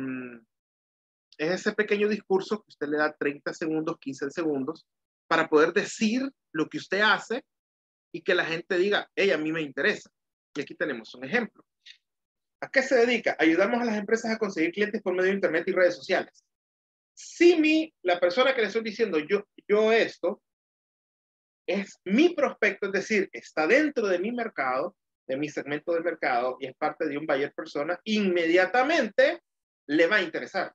es ese pequeño discurso que usted le da treinta segundos, quince segundos, para poder decir lo que usted hace y que la gente diga, hey, a mí me interesa. Y aquí tenemos un ejemplo. ¿A qué se dedica? Ayudamos a las empresas a conseguir clientes por medio de internet y redes sociales. Si mi, la persona que le estoy diciendo yo, yo esto, es mi prospecto, es decir, está dentro de mi mercado, de mi segmento de mercado y es parte de un buyer persona, inmediatamente le va a interesar.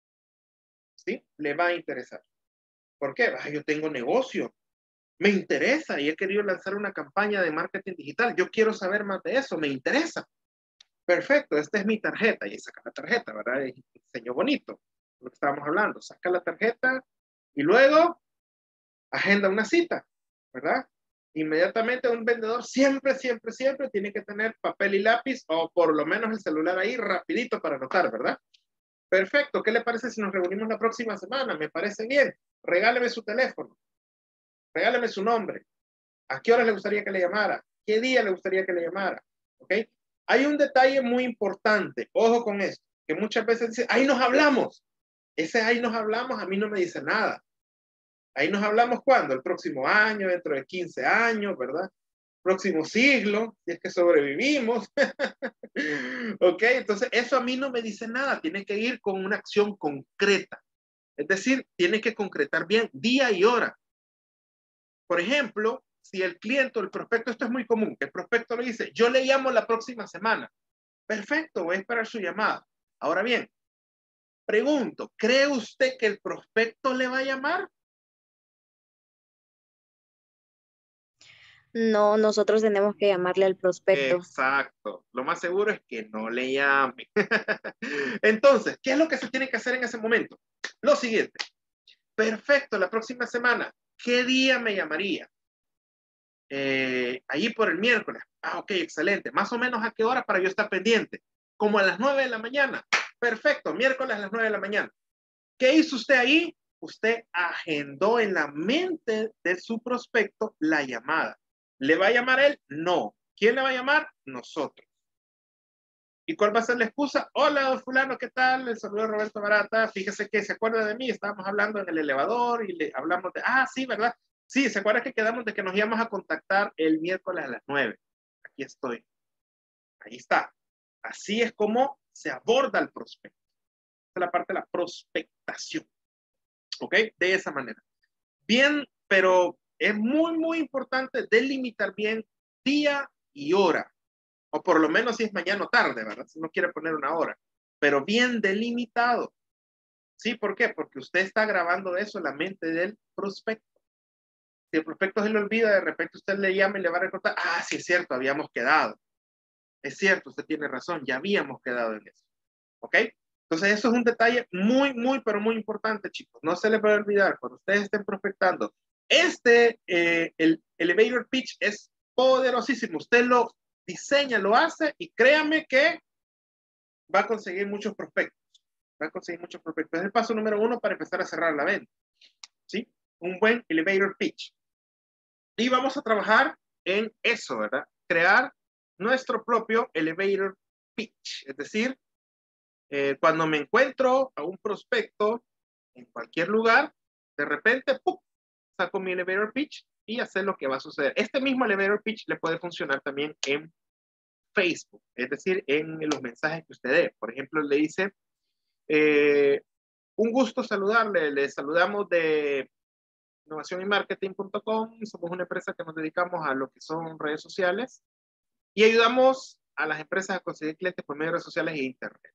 ¿Sí? Le va a interesar. ¿Por qué? Ah, yo tengo negocio. Me interesa y he querido lanzar una campaña de marketing digital. Yo quiero saber más de eso, me interesa. Perfecto, esta es mi tarjeta. Y saca la tarjeta, ¿verdad? Y diseño bonito, lo que estábamos hablando. Saca la tarjeta y luego agenda una cita, ¿verdad? Inmediatamente un vendedor siempre, siempre, siempre tiene que tener papel y lápiz o por lo menos el celular ahí rapidito para anotar, ¿verdad? Perfecto, ¿qué le parece si nos reunimos la próxima semana? Me parece bien. Regáleme su teléfono. Regáleme su nombre. ¿A qué hora le gustaría que le llamara? ¿Qué día le gustaría que le llamara? ¿Ok? Hay un detalle muy importante. Ojo con esto. Que muchas veces dicen, ahí nos hablamos. Ese ahí nos hablamos a mí no me dice nada. Ahí nos hablamos ¿cuándo? El próximo año, dentro de quince años, ¿verdad? Próximo siglo, si es que sobrevivimos. Ok, entonces eso a mí no me dice nada. Tiene que ir con una acción concreta. Es decir, tiene que concretar bien día y hora. Por ejemplo, si el cliente o el prospecto, esto es muy común, que el prospecto le dice, yo le llamo la próxima semana. Perfecto, voy a esperar su llamada. Ahora bien, pregunto, ¿cree usted que el prospecto le va a llamar? No, nosotros tenemos que llamarle al prospecto. Exacto. Lo más seguro es que no le llame. Entonces, ¿qué es lo que se tiene que hacer en ese momento? Lo siguiente. Perfecto, la próxima semana. ¿Qué día me llamaría? Eh, ahí por el miércoles. Ah, ok, excelente. Más o menos a qué hora para yo estar pendiente. Como a las nueve de la mañana. Perfecto, miércoles a las nueve de la mañana. ¿Qué hizo usted ahí? Usted agendó en la mente de su prospecto la llamada. ¿Le va a llamar él? No. ¿Quién le va a llamar? Nosotros. ¿Y cuál va a ser la excusa? Hola, fulano, ¿qué tal? El saludo Roberto Barata. Fíjese que se acuerda de mí. Estábamos hablando en el elevador y le hablamos de... Ah, sí, ¿verdad? Sí, ¿se acuerda que quedamos de que nos íbamos a contactar el miércoles a las nueve? Aquí estoy. Ahí está. Así es como se aborda el prospecto. Esta es la parte de la prospectación. ¿Ok? De esa manera. Bien, pero es muy, muy importante delimitar bien día y hora. O por lo menos si es mañana o tarde, ¿verdad? Si no quiere poner una hora. Pero bien delimitado. ¿Sí? ¿Por qué? Porque usted está grabando eso en la mente del prospecto. Si el prospecto se le olvida, de repente usted le llama y le va a recordar, ah, sí es cierto, habíamos quedado. Es cierto, usted tiene razón, ya habíamos quedado en eso. ¿Ok? Entonces eso es un detalle muy, muy, pero muy importante, chicos. No se les puede olvidar, cuando ustedes estén prospectando, este, eh, el elevator pitch es poderosísimo. Usted lo diseña, lo hace y créame que va a conseguir muchos prospectos. Va a conseguir muchos prospectos. Es el paso número uno para empezar a cerrar la venta. ¿Sí? Un buen elevator pitch. Y vamos a trabajar en eso, ¿verdad? Crear nuestro propio elevator pitch. Es decir, eh, cuando me encuentro a un prospecto en cualquier lugar, de repente, ¡pum!, saco mi elevator pitch y hacer lo que va a suceder. Este mismo elevator pitch le puede funcionar también en Facebook, es decir, en los mensajes que usted dé. Por ejemplo, le dice, eh, un gusto saludarle, le saludamos de innovación y marketing punto com, somos una empresa que nos dedicamos a lo que son redes sociales y ayudamos a las empresas a conseguir clientes por medio de redes sociales e internet.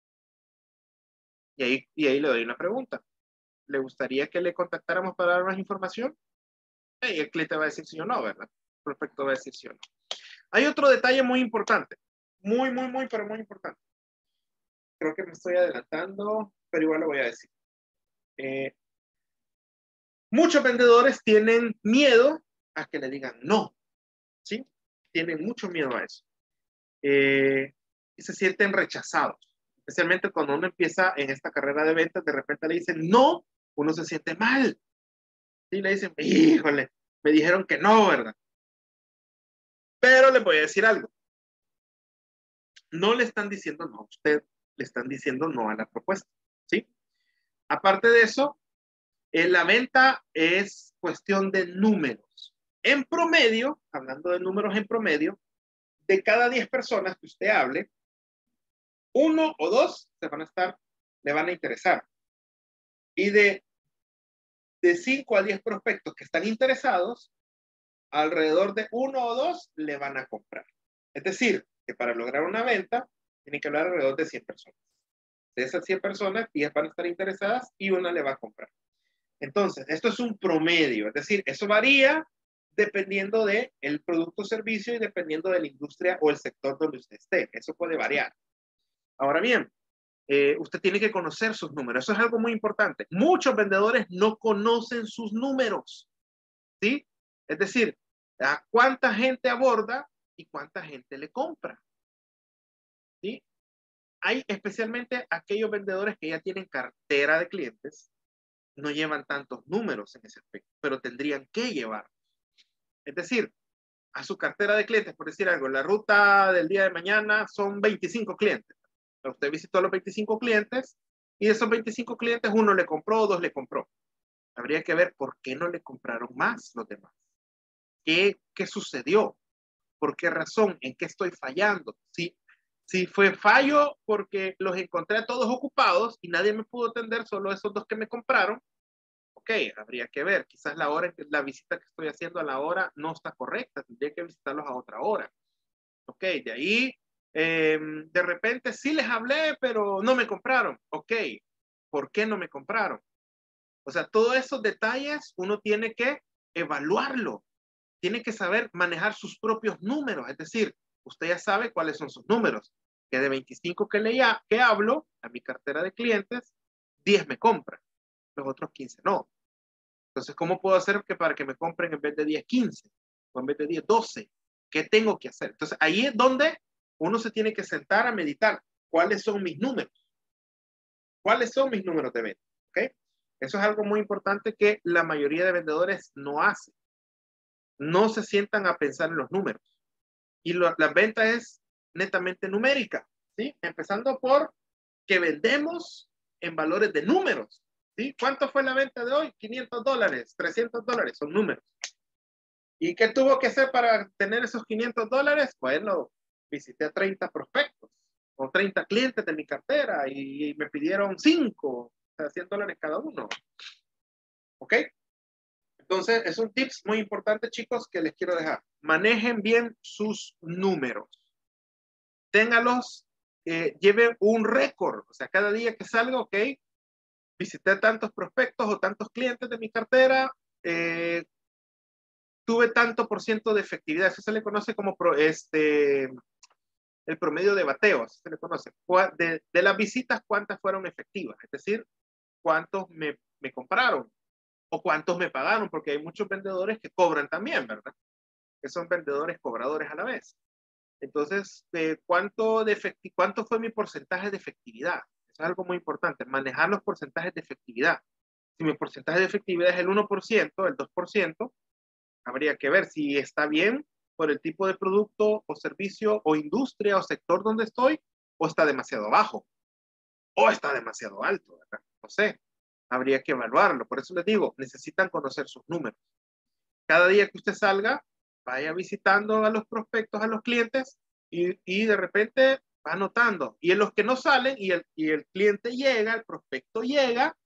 Y ahí, y ahí le doy una pregunta. ¿Le gustaría que le contactáramos para dar más información? Y el cliente va a decir sí o no, ¿verdad? El prospecto va a decir sí o no. Hay otro detalle muy importante. Muy, muy, muy, pero muy importante. Creo que me estoy adelantando, pero igual lo voy a decir. Eh, muchos vendedores tienen miedo a que le digan no. ¿Sí? Tienen mucho miedo a eso. Eh, y se sienten rechazados. Especialmente cuando uno empieza en esta carrera de ventas, de repente le dicen no, uno se siente mal. Y le dicen, híjole, me dijeron que no, ¿verdad? Pero le voy a decir algo. No le están diciendo no a usted, le están diciendo no a la propuesta, ¿sí? Aparte de eso, eh, la venta es cuestión de números. En promedio, hablando de números en promedio, de cada diez personas que usted hable, uno o dos se van a estar, le van a interesar. Y de, de cinco a diez prospectos que están interesados, alrededor de uno o dos le van a comprar. Es decir, que para lograr una venta, tienen que hablar alrededor de cien personas. De esas cien personas, diez van a estar interesadas y una le va a comprar. Entonces, esto es un promedio, es decir, eso varía dependiendo del de producto o servicio y dependiendo de la industria o el sector donde usted esté. Eso puede variar. Ahora bien, eh, usted tiene que conocer sus números. Eso es algo muy importante. Muchos vendedores no conocen sus números, ¿sí? Es decir, a cuánta gente aborda y cuánta gente le compra, ¿sí? Hay especialmente aquellos vendedores que ya tienen cartera de clientes, no llevan tantos números en ese aspecto, pero tendrían que llevar. Es decir, a su cartera de clientes, por decir algo, la ruta del día de mañana son veinticinco clientes. Usted visitó a los veinticinco clientes y de esos veinticinco clientes uno le compró o dos le compró. Habría que ver por qué no le compraron más los demás. ¿Qué, qué sucedió? ¿Por qué razón? ¿En qué estoy fallando? Si, si fue fallo porque los encontré a todos ocupados y nadie me pudo atender, solo esos dos que me compraron, ok, habría que ver. Quizás la hora, la visita que estoy haciendo a la hora no está correcta. Tendría que visitarlos a otra hora. Ok, de ahí, eh, de repente sí les hablé, pero no me compraron. Ok, ¿por qué no me compraron? O sea, todos esos detalles uno tiene que evaluarlo. Tiene que saber manejar sus propios números. Es decir, usted ya sabe cuáles son sus números. Que de veinticinco que, le, que hablo a mi cartera de clientes, diez me compran. Los otros quince no. Entonces, ¿cómo puedo hacer que para que me compren en vez de diez, quince? O en vez de diez, doce. ¿Qué tengo que hacer? Entonces, ahí es donde uno se tiene que sentar a meditar. ¿Cuáles son mis números? ¿Cuáles son mis números de venta? ¿Okay? Eso es algo muy importante que la mayoría de vendedores no hacen. No se sientan a pensar en los números. Y lo, la venta es netamente numérica, ¿sí? Empezando por que vendemos en valores de números, ¿sí? ¿Cuánto fue la venta de hoy? quinientos dólares, trescientos dólares, son números. ¿Y qué tuvo que hacer para tener esos quinientos dólares? Bueno, visité a treinta prospectos o treinta clientes de mi cartera y, y me pidieron cinco, o sea, cien dólares cada uno. ¿Ok? Entonces, es un tips muy importante, chicos, que les quiero dejar. Manejen bien sus números. Téngalos, eh, lleven un récord. O sea, cada día que salga, ok, visité tantos prospectos o tantos clientes de mi cartera, eh, tuve tanto por ciento de efectividad. Eso se le conoce como pro, este, el promedio de bateo. Así se le conoce. De, de las visitas, ¿cuántas fueron efectivas? Es decir, ¿cuántos me, me compraron? O cuántos me pagaron, porque hay muchos vendedores que cobran también, ¿verdad? Que son vendedores cobradores a la vez. Entonces, eh, ¿cuánto, de ¿cuánto fue mi porcentaje de efectividad? Eso es algo muy importante, manejar los porcentajes de efectividad. Si mi porcentaje de efectividad es el uno por ciento, el dos por ciento, habría que ver si está bien por el tipo de producto o servicio o industria o sector donde estoy, o está demasiado bajo, o está demasiado alto, ¿verdad? No sé. Habría que evaluarlo. Por eso les digo, necesitan conocer sus números. Cada día que usted salga, vaya visitando a los prospectos, a los clientes, y, y de repente va anotando. Y en los que no salen, y el, y el cliente llega, el prospecto llega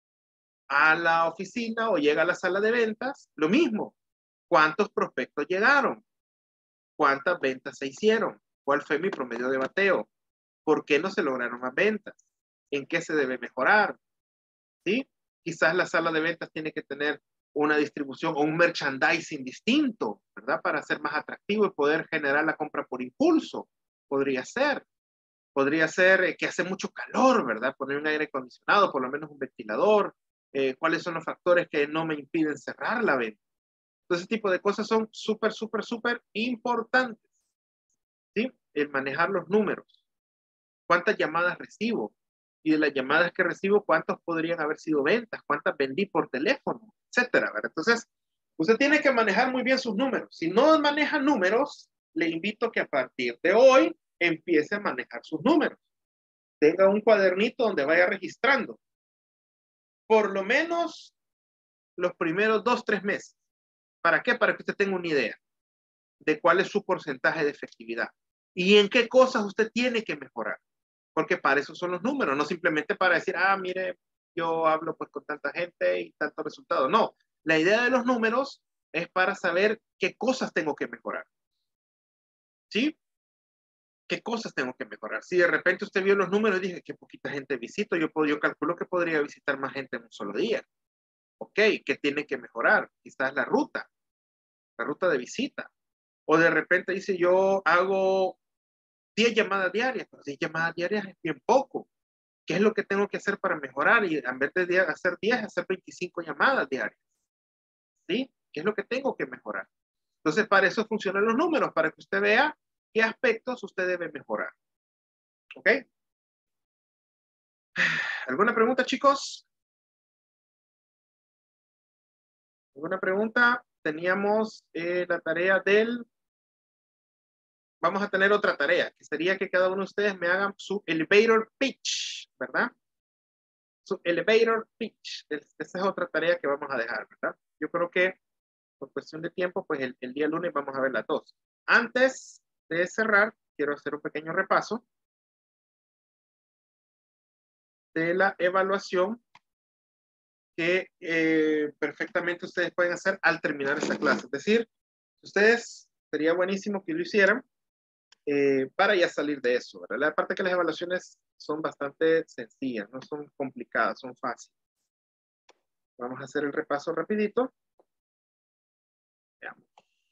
a la oficina o llega a la sala de ventas, lo mismo. ¿Cuántos prospectos llegaron? ¿Cuántas ventas se hicieron? ¿Cuál fue mi promedio de bateo? ¿Por qué no se lograron más ventas? ¿En qué se debe mejorar? ¿Sí? Quizás la sala de ventas tiene que tener una distribución o un merchandising distinto, ¿verdad? Para ser más atractivo y poder generar la compra por impulso. Podría ser. Podría ser eh, que hace mucho calor, ¿verdad? Poner un aire acondicionado, por lo menos un ventilador. Eh, ¿Cuáles son los factores que no me impiden cerrar la venta? Entonces, ese tipo de cosas son súper, súper, súper importantes. ¿Sí? El manejar los números. ¿Cuántas llamadas recibo? Y de las llamadas que recibo, ¿cuántos podrían haber sido ventas? ¿Cuántas vendí por teléfono? Etcétera, ¿verdad? Entonces, usted tiene que manejar muy bien sus números. Si no maneja números, le invito a que a partir de hoy empiece a manejar sus números. Tenga un cuadernito donde vaya registrando. Por lo menos los primeros dos, tres meses. ¿Para qué? Para que usted tenga una idea de cuál es su porcentaje de efectividad y en qué cosas usted tiene que mejorar. Porque para eso son los números, no simplemente para decir, ah, mire, yo hablo pues con tanta gente y tanto resultado. No, la idea de los números es para saber qué cosas tengo que mejorar. ¿Sí? ¿Qué cosas tengo que mejorar? Si de repente usted vio los números y dije, qué poquita gente visito, yo, puedo, yo calculo que podría visitar más gente en un solo día. Ok, ¿qué tiene que mejorar? Quizás la ruta, la ruta de visita. O de repente dice, yo hago diez llamadas diarias, pero diez llamadas diarias es bien poco. ¿Qué es lo que tengo que hacer para mejorar? Y en vez de hacer diez, hacer veinticinco llamadas diarias. ¿Sí? ¿Qué es lo que tengo que mejorar? Entonces, para eso funcionan los números, para que usted vea qué aspectos usted debe mejorar. ¿Ok? ¿Alguna pregunta, chicos? ¿Alguna pregunta? teníamos eh, la tarea del... Vamos a tener otra tarea, que sería que cada uno de ustedes me hagan su elevator pitch, ¿verdad? Su elevator pitch. Es- Esa es otra tarea que vamos a dejar, ¿verdad? Yo creo que por cuestión de tiempo, pues el, el día lunes vamos a ver las dos. Antes de cerrar, quiero hacer un pequeño repaso de la evaluación que eh, perfectamente ustedes pueden hacer al terminar esta clase. Es decir, ustedes, sería buenísimo que lo hicieran eh, para ya salir de eso, ¿verdad? La parte que las evaluaciones son bastante sencillas, no son complicadas, son fáciles. Vamos a hacer el repaso rapidito. Veamos.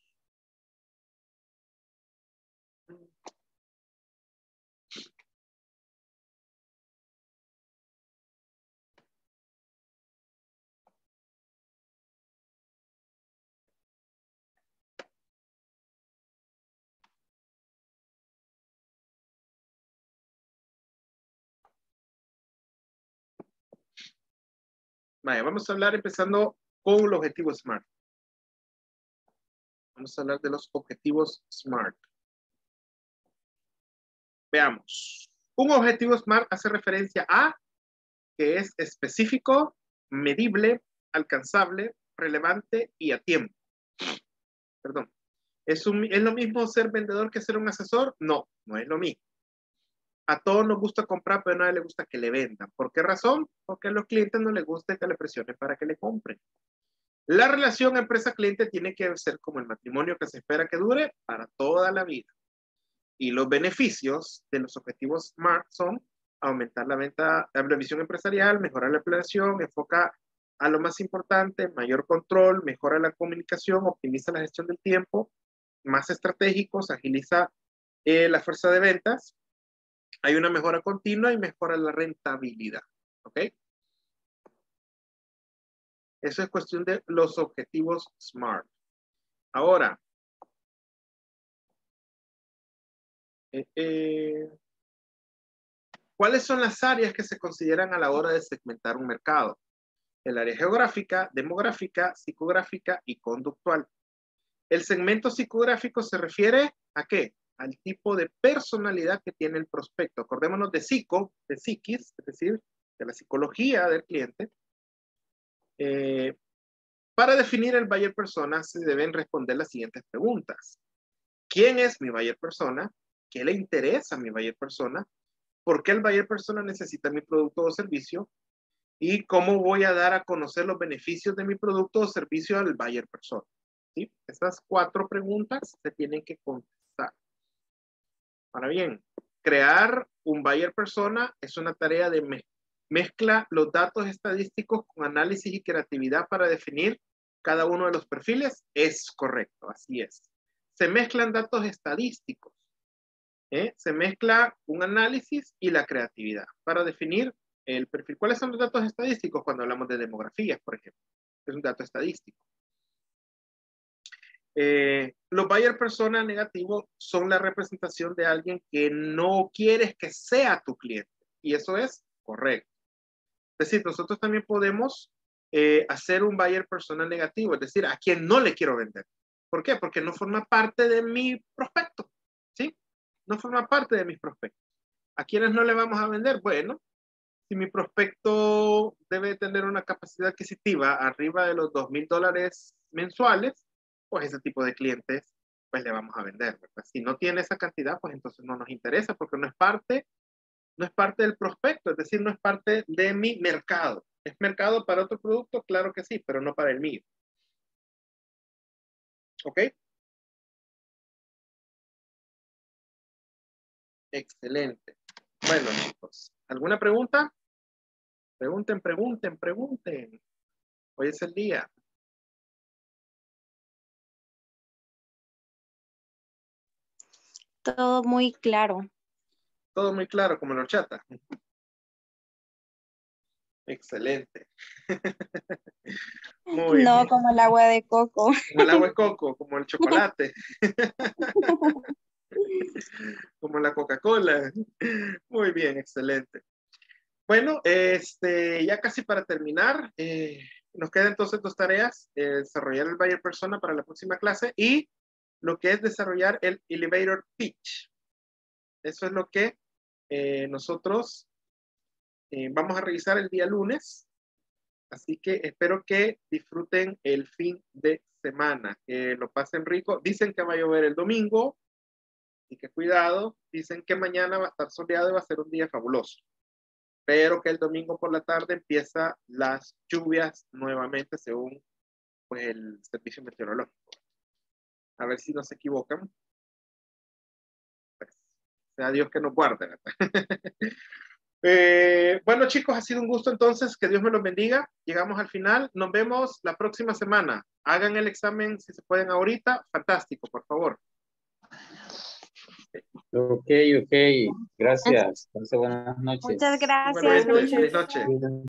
Vaya, vamos a hablar empezando con el objetivo SMART. Vamos a hablar de los objetivos SMART. Veamos. Un objetivo SMART hace referencia a que es específico, medible, alcanzable, relevante y a tiempo. Perdón. ¿Es, un, ¿Es lo mismo ser vendedor que ser un asesor? No, no es lo mismo. A todos nos gusta comprar, pero a nadie le gusta que le vendan. ¿Por qué razón? Porque a los clientes no les gusta que le presionen para que le compren. La relación empresa-cliente tiene que ser como el matrimonio que se espera que dure para toda la vida. Y los beneficios de los objetivos SMART son aumentar la venta, la visión empresarial, mejorar la planeación, enfoca a lo más importante, mayor control, mejora la comunicación, optimiza la gestión del tiempo, más estratégicos, agiliza eh, la fuerza de ventas, hay una mejora continua y mejora la rentabilidad. ¿Ok? Eso es cuestión de los objetivos SMART. Ahora, eh, eh, ¿cuáles son las áreas que se consideran a la hora de segmentar un mercado? El área geográfica, demográfica, psicográfica y conductual. El segmento psicográfico se refiere ¿a qué? Al tipo de personalidad que tiene el prospecto. Acordémonos de psico, de psiquis, es decir, de la psicología del cliente. Eh, para definir el buyer persona se deben responder las siguientes preguntas. ¿Quién es mi buyer persona? ¿Qué le interesa a mi buyer persona? ¿Por qué el buyer persona necesita mi producto o servicio? ¿Y cómo voy a dar a conocer los beneficios de mi producto o servicio al buyer persona? ¿Sí? Estas cuatro preguntas se tienen que contestar. Ahora bien, crear un buyer persona es una tarea de mez mezcla los datos estadísticos con análisis y creatividad para definir cada uno de los perfiles. Es correcto, así es. Se mezclan datos estadísticos. ¿eh? Se mezcla un análisis y la creatividad para definir el perfil. ¿Cuáles son los datos estadísticos cuando hablamos de demografías, por ejemplo? Es un dato estadístico. Eh, los buyer persona negativos son la representación de alguien que no quieres que sea tu cliente. Y eso es correcto. Es decir, nosotros también podemos eh, hacer un buyer persona negativo, es decir, a quien no le quiero vender. ¿Por qué? Porque no forma parte de mi prospecto. ¿Sí? No forma parte de mis prospectos. ¿A quiénes no le vamos a vender? Bueno, si mi prospecto debe tener una capacidad adquisitiva arriba de los dos mil dólares mensuales, pues ese tipo de clientes, pues le vamos a vender, ¿verdad? Si no tiene esa cantidad, pues entonces no nos interesa porque no es parte, no es parte del prospecto, es decir, no es parte de mi mercado. ¿Es mercado para otro producto? Claro que sí, pero no para el mío. ¿Ok? Excelente. Bueno, chicos, ¿alguna pregunta? Pregunten, pregunten, pregunten. Hoy es el día. Todo muy claro. Todo muy claro, como la horchata. Excelente. Muy No bien. como el agua de coco. Como el agua de coco, como el chocolate, como la Coca-Cola. Muy bien, excelente. Bueno, este, ya casi para terminar, eh, Nos quedan entonces dos tareas, eh, desarrollar el buyer persona para la próxima clase y lo que es desarrollar el elevator pitch. Eso es lo que eh, nosotros eh, vamos a revisar el día lunes. Así que espero que disfruten el fin de semana, que lo pasen rico. Dicen que va a llover el domingo, así que cuidado. Dicen que mañana va a estar soleado y va a ser un día fabuloso. Pero que el domingo por la tarde empieza las lluvias nuevamente según pues, el servicio meteorológico. A ver si no se equivocan. Pues, sea Dios que nos guarde, ¿verdad? Eh, bueno, chicos, ha sido un gusto entonces, que Dios me los bendiga. Llegamos al final, nos vemos la próxima semana. Hagan el examen si se pueden ahorita, fantástico, por favor. Ok, ok, gracias. Entonces, buenas noches. Muchas gracias. Igualmente, feliz noche.